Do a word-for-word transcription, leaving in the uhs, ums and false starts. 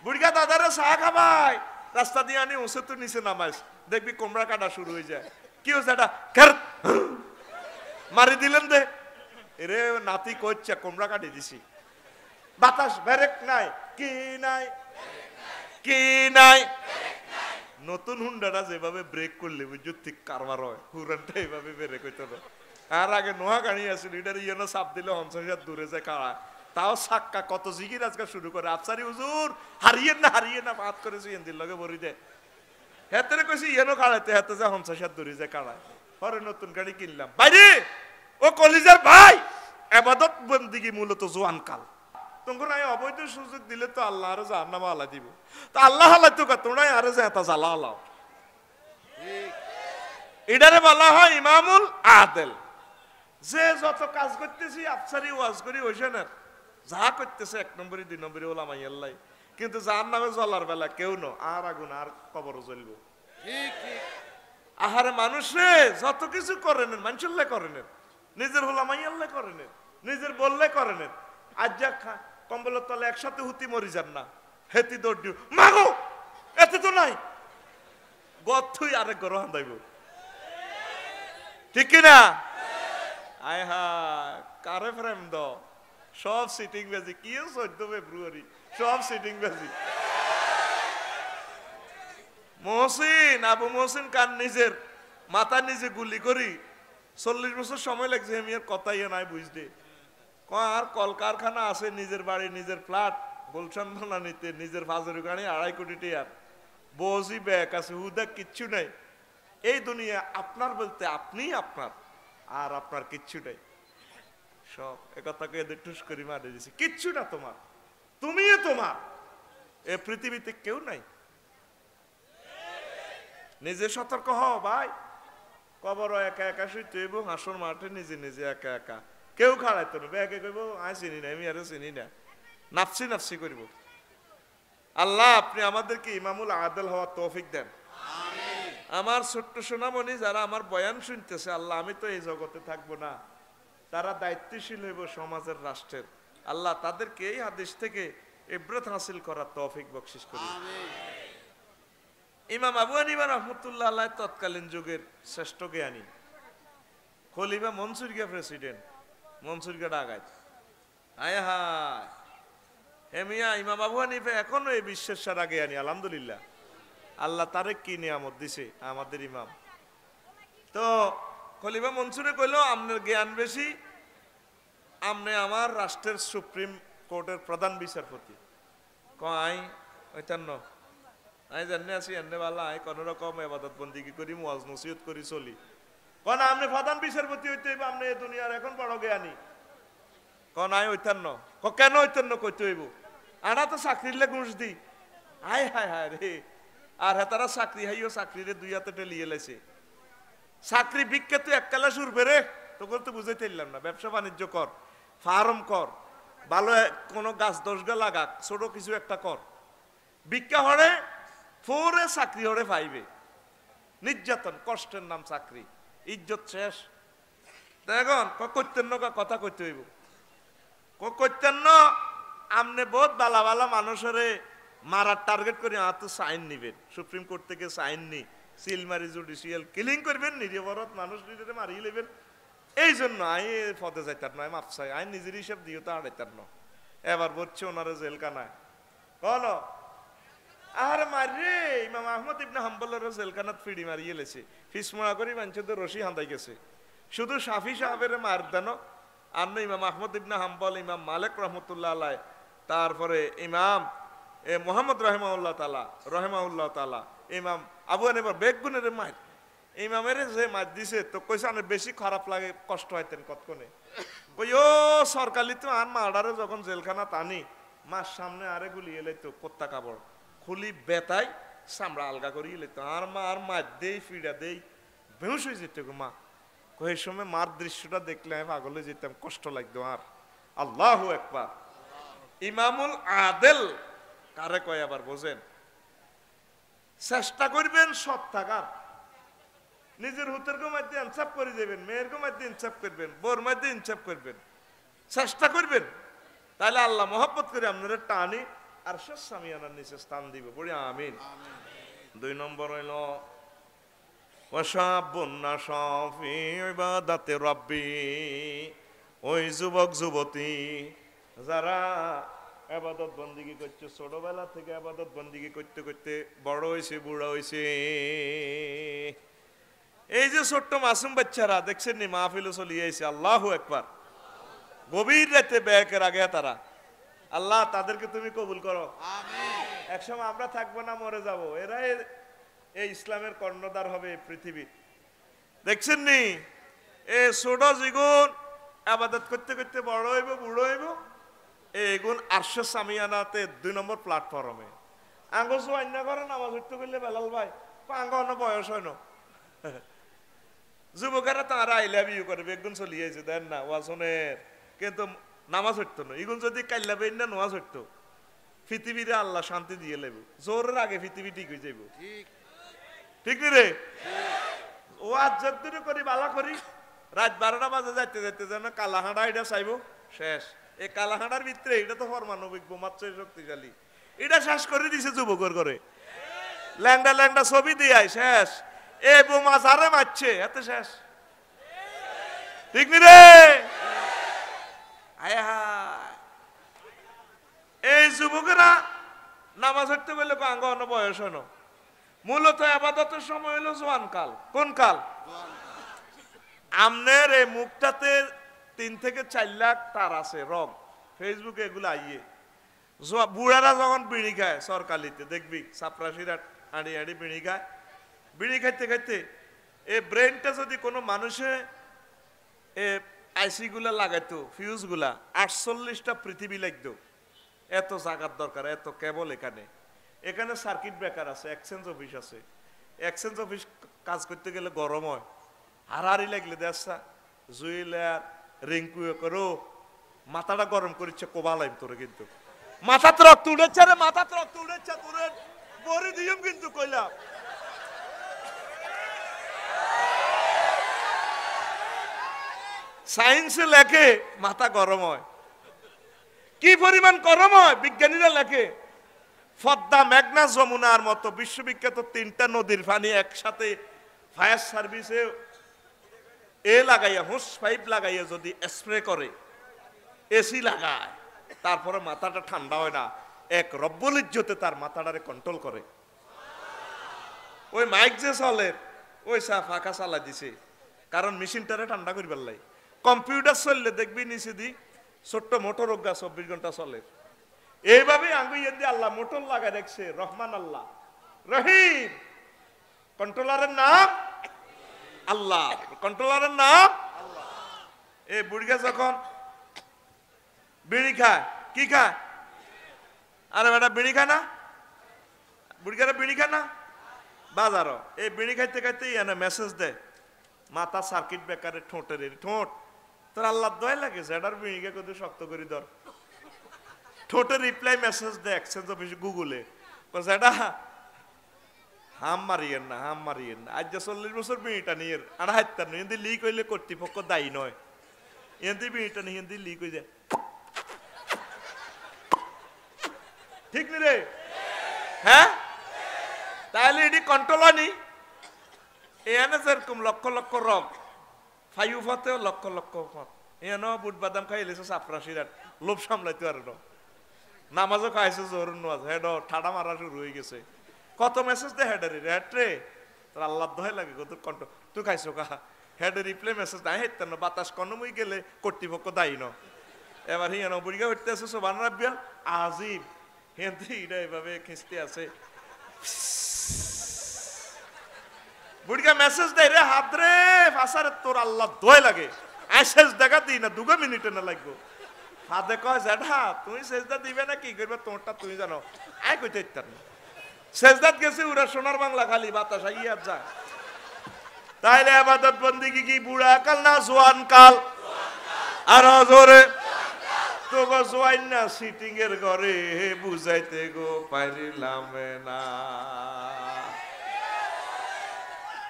বুড়িয়া দাদারে চা খাবাই রাস্তা দিয়ে আনি উঁচে তো নিচে নামাইস দেখবি কোমরা কাটা শুরু হয়ে যায় কি হচ্ছে এটা মারি দিলেন দে এরে নাতি করছে কোমরা কাটি দিছি বাতাস ব্রেক নাই কি নাই কি নাই নতুন হুন্ডাটা যেভাবে ব্রেক করলে বুঝছো ঠিক কারবার হয় হুরানটা এইভাবে ব্রেক হইতো না আর আগে নোয়া গাড়ি আসছিল এটার ইয়ে চাপ দিলে হংসার দূরে যায় কারা তাও সাক্কা কত জিগির আজকে শুরু করে আফসারি হুজুর হারিয়ে না হারিয়ে না বাদ করেছি এন্দির লগে বরি দেয় হেতে কইছি ইয়েনো কাড়াইতে হেতে যা হংসার দূরে যায় কাড়ায় পরে নতুন গাড়ি কিনলাম বাইরে ও কলিজার ভাই আবাদত বন্দিগি মূলত জোয়ান কাল তোমার নাই অবৈধ সুযোগ দিলে তো আল্লাহ আরো জাহান্নাম আলা দিব তো আল্লাহ আল্লাহ তো তোমরাই আরো যেটা জ্বালা আলাও এটারে বলা হয় ইমামুল আদেল যে যত কাজ করতেছি আফসারি ওয়াজ করি ওইসে না যা করতেছে এক নম্বরই দুই নম্বরই ওলাম আল্লাহ কিন্তু যার নামে জ্বলার বেলা কেউ ন আর আগুন আর কবরও জ্বলবো আহারে মানুষে যত কিছু করেন মানুষের করেন নিজের হোলাম আল্লাহ করেন নিজের বললে করেন আজ যা খা কম্বলের তলে একসাথে হুতি মরি যান না হেতি দৌড় দিও মাগো এতে তো নাই গথুই আরেক গরো হান্দাইব ঠিক কিনা আয় হা কারে ফ্রেম দ সব সিটিং বেজি কি চোদ্দ ফেব্রুয়ারি সব সিটিং বেজি মহসিন আবু মহসিন কান নিজের মাথা নিজে গুলি করি চল্লিশ বছর সময় লাগছে আমি আর কথাই নাই বুঝতে আর কলকারখানা আছে নিজের বাড়ি নিজের ফ্ল্যাট গুলশান নিতে নিজের ফাজরি গাড়ি আড়াই কোটি টিয়ার বসি ব্যাগ আছে হুদা কিচ্ছু নাই এই দুনিয়া আপনার বলতে আপনিই আপনার আর আপনার কিচ্ছু নাই সব একথাকে এদের টুস করে মারে দিছি কিচ্ছু না তোমার তুমিই তোমার এ পৃথিবীতে কেউ নাই নিজে সতর্ক হও ভাই কবর একা একা শুইতে এবং হাসর মাঠে নিজে নিজে একা একা কেউ খাড়াইতো না ব্যাগে কইব আই চিনি না আমি আরো চিনি না নাফসি নাফসি করিব আল্লাহ আপনি আমাদেরকে ইমামুল আদেল হওয়ার তৌফিক দেন আমার ছোট্ট সোনামণি যারা আমার বয়ান শুনতেছে আল্লাহ আমি তো এই জগতে থাকবো না তারা দায়িত্বশীল হইব সমাজের রাষ্ট্রের আল্লাহ তাদেরকে এই হাদিস থেকে ইবরত হাসিল করার তৌফিক বকশিশ করি ইমাম আবু হানিফা রাহমাতুল্লাহ আলাইহি তৎকালীন যুগের শ্রেষ্ঠ জ্ঞানী খলিফা মনসুর গিয়া প্রেসিডেন্ট মনসুর গিয়া ডাকাত আয় হায় হেমিয়া ইমাম আবু হানিফা এখনো এই বিশ্বের সেরা জ্ঞানী আলহামদুলিল্লাহ আল্লাহ তারে কি নিয়ামত দিছে আমাদের ইমাম তো খলিফা মনসুরে কইলো আপনার জ্ঞান বেশি আপনি আমার রাষ্ট্রের সুপ্রিম কোর্টের প্রধান বিচারপতি কয় ওইটান্ন আমি জানি আছি এনে বালা আই কোন রকম ইবাদত বন্দেগী করি ওয়াজ নসিহত করি চলি কোন আপনি প্রধান বিচারপতি হইতে হইব আপনি এই দুনিয়ার এখন বড় জ্ঞানী কোন আই ওইটান্ন ক কেন ওইটান্ন কইতে হইব আনা তো চাকরিলে ঘুষ দি হায় হায় হায় রে আর হেতারা চাকরি হাইও চাকরিরে দুই হাতে টেলিয়ে লাইছে চাকরি বিক্ষে তুই এককালা সুর বেরে তোকে তো বুঝাইতে পারলাম না ব্যবসা বাণিজ্য কর ফার্ম কর ভালো কোনো গাছ দশ গা লাগা ছোট কিছু একটা কর ভিক্ষা হরে ফোরে চাকরি হরে পাইবে নির্যাতন কষ্টের নাম চাকরি ইজ্জত শেষ দেখুন কৈতেন কথা কইতে হইব কৈতেন আমনে বহুত বালা বালা মানুষের মারার টার্গেট করে আর তো সাইন নিবেন সুপ্রিম কোর্ট থেকে সাইন নি সিল মারি জুডিশিয়াল কিলিং করবেন নিরীবরত মানুষ নিজের মারিয়ে নেবেন এই জন্য আই পদে যাইতার নয় মাপসাই আই নিজের হিসাব দিও তো আড়াইতার ন এবার বলছে ওনারা জেলখানায় কন আর মারে ইমাম আহমদ ইবনে হাম্বলের জেলখানাত ফিড়ি মারিয়ে লেছে ফিসমোড়া করে মানুষদের রশি হাঁদাই গেছে শুধু শাফি সাহেবের মার দেন আর ইমাম আহমদ ইবনে হাম্বল ইমাম মালিক রহমতুল্লাহ আলাই তারপরে ইমাম এ মোহাম্মদ রহমাউল্লাহ তালা রহমাউল্লাহ তালা ইমাম আবু হানিফার বেগুনের মার ইমামের যে মার দিছে তো কইছে আনে বেশি খারাপ লাগে কষ্ট হইতেন কতক্ষণে কই ও সরকারি তো আর মার্ডারে যখন জেলখানা টানি মার সামনে আরে গুলি এলে তো কোত্তা কাপড় খুলি বেতাই চামড়া আলগা করি এলে তো আর মা আর মার দেই ফিডা দেই বেহুশ হয়ে যেত গো মা কই এই সময় মার দৃশ্যটা দেখলে আমি পাগলে যেতাম কষ্ট লাগতো আর আল্লাহু আকবার ইমামুল আদেল কারে কয় আবার বোঝেন চেষ্টা করবেন সৎ থাকার নিজের হুতের গো মধ্যে ইনসাফ করে দেবেন মেয়ের গো মধ্যে ইনসাফ করবেন বোর মধ্যে ইনসাফ করবেন চেষ্টা করবেন তাহলে আল্লাহ মহব্বত করে আপনারা টানি আরশের সামিয়ানার নিচে স্থান দিবে, বলি আমিন। দুই নম্বর হইল ওয়াশাবুন নাশা ফি ইবাদাতি রাব্বি, ওই যুবক যুবতী যারা ইবাদত বন্দেগী করছে, ছোটবেলা থেকে ইবাদত বন্দেগী করতে করতে বড় হইছে, বুড়া হইছে। এই যে ছোট্ট মাসুম বাচ্চারা দেখছেন নি, মাহফিলে চলিয়ে আইছে, আল্লাহু আকবার, গভীর রাতে ব্যাকের আগে তারা, আল্লাহ তাদেরকে তুমি কবুল করো, আমিন। একসময় আমরা থাকবো না, মরে যাব, এরা এই ইসলামের কর্ণধার হবে পৃথিবীর। দেখছেন নি, এ ছোট জিগুন আবাদত করতে করতে বড় হইব, বুড়ো হইব, এগুন আরশে সামিয়ানাতে দুই নম্বর প্ল্যাটফর্মে আঙ্গো সোয়াইনা করে নামাজ উঠতে করলে বেলাল ভাই আঙ্গ অন্য বয়স হয় না, যুবকেরা তারা আই লাভ ইউ করে বেগুন চলিয়েছে দেন না ওয়াজনের, কিন্তু নামাজ হইতো না। এগুন যদি কাল্লা বেন না নামাজ হইতো, পৃথিবীরে আল্লাহ শান্তি দিয়ে লেব, জোরের আগে পৃথিবী ঠিক হয়ে যাইব, ঠিক নি রে? ও আজ যদ্দূর করি বালা করি, রাত বারোটা বাজে যাইতে যাইতে যেন কালাহাঁড়া এটা চাইব শেষ। এই কালাহাঁড়ার ভিতরে এটা তো পারমাণবিক বোমার চেয়ে শক্তিশালী, এটা শেষ করে দিছে যুবকর করে, ল্যাংডা ল্যাংডা ছবি দিয়ে শেষ। এ বোমা যারে মারছে এত শেষ, ঠিক নি রে? আয় হায়, এই যুবকেরা নামাজ পড়তে গেলে আঙ্গ অন্য বয়স হনো, মূলত আবাদতের সময় হলো জোয়ান কাল। কোন কাল? আমনের এই মুখটাতে তিন থেকে চার লাখ তার আছে রগ, ফেসবুকে এগুলো আইয়ে। বুড়ারা যখন বিড়ি খায় সরকারিতে দেখবি সাপরাশিরা আড়ি আড়ি বিড়ি খায়, বিড়ি খাইতে খাইতে এই ব্রেনটা যদি কোনো মানুষে এ আইসি গুলা লাগাইতো, ফিউজ গুলা আটচল্লিশটা পৃথিবী লাগতো, এত জায়গার দরকার, এত কেবল এখানে এখানে সার্কিট ব্রেকার আছে, এক্সচেঞ্জ অফিস আছে, এক্সচেঞ্জ অফিস কাজ করতে গেলে গরম হয়, হারাহারি লাগলে দেখা জুইলার রিঙ্কু করো মাথাটা গরম করেছে, কোবালাইম তোরে, কিন্তু মাথা তো রক্ত উঠেছে রে, মাথা তো রক্ত উঠেছে তোরে বড়ি দিয়ম কিন্তু কইলাম। সায়েন্সে লেখে মাথা গরম হয়, কি পরিমাণ গরম হয় বিজ্ঞানীরা লেখে। পদ্মা, মেঘনা, যমুনার মতো বিশ্ববিখ্যাত তিনটা নদীর পানি একসাথে ফায়ার সার্ভিসে এ লাগাইয়া হোস পাইপ লাগাইয়া যদি স্প্রে করে, এসি লাগায়, তারপরে মাথাটা ঠান্ডা হয় না, এক রব্বুল ইজ্জতে তার মাথাটারে কন্ট্রোল করে। ওই মাইক যে চলে ওই চা ফাঁকা চালা দিছে, কারণ মেশিনটারে ঠান্ডা করিবার লাই। কম্পিউটার চললে দেখবি নিচে দি ছোট্ট মোটর অজ্ঞা চব্বিশ ঘন্টা চলে, এইভাবে আঙ্গুইয়ে দিয়ে আল্লাহ মোটর লাগাই দেখছে। রহমান আল্লাহ রহিম, কন্ট্রোলারের নাম আল্লাহ, কন্ট্রোলারের নাম আল্লাহ। এই বুড়িগা যখন বিড়ি খায়, কি খায়? আরে বেটা বিড়ি খায় না, বুড়িগারা বিড়ি খায় না বাজারও, এই বিড়ি খাইতে খাইতে এনে মেসেজ দেয় মাথা সার্কিট ব্রেকারে ঠোঁটের ঠোঁট তোর আল্লাহ দয় লাগে যেটার বিড়িকে কত শক্ত করি ধর, ঠোঁটের রিপ্লাই মেসেজ দেয় এক্সচেঞ্জ অফিস গুগলে, যেটা হাম মারিয়েন না, হাম মারিয়েন না, আজ যে চল্লিশ বছর বিড়িটা নিয়ে আর হাইতার নয়, এমনি লিক হইলে কর্তৃপক্ষ দায়ী নয়, এমনি বিড়িটা নিয়ে এমনি লিক হয়ে যায়, ঠিক নি রে? হ্যাঁ, তাহলে এটি কন্ট্রোল হয়নি। এনে যেরকম লক্ষ লক্ষ রগ ফাইউ ফতেও লক্ষ লক্ষ ফত, এনে বুট বাদাম খাই এলেছে সাপরাশিরাট, লোভ সামলাইতে পারে না, নামাজও খাইছে জোর নামাজ, হেড ঠাডা মারা শুরু হয়ে গেছে। কত মেসেজ দে হেডারি রেট রে, তোর আল্লাহ দয় লাগে কত কন্ট্রোল, তুই খাইছো কা হেডে রিপ্লে মেসেজ নাই হেঁটতে না, বাতাস কনমই গেলে কর্তৃপক্ষ দায়ী ন। এবার হিয়ান বুড়িগা উঠতে আছে সোবান রাব্বিয়াল আজিব, হেঁতে এটা এভাবে খিস্তে আছে, বুড়িগা মেসেজ দেয় রে হাত রে ফাঁসারে, তোর আল্লাহ দয় লাগে আইসেজ দেখা দিই না, দুগো মিনিটে না লাগবো। হাতে কয় জেঠা তুমি সেজদা দিবে না, কি করবে তোমারটা তুমি জানো, আয় কইতে ইত্যার না, সেজদাত গেছে ওরা সোনার বাংলা খালি বাতাস আইয়া যায়। তাইলে আবাদত বন্দিগি কি বুড়া কাল না জোয়ান কাল? আর জোরে তো গো জোয়ান না সিটিং এর ঘরে বুঝাইতে গো পারিলাম না।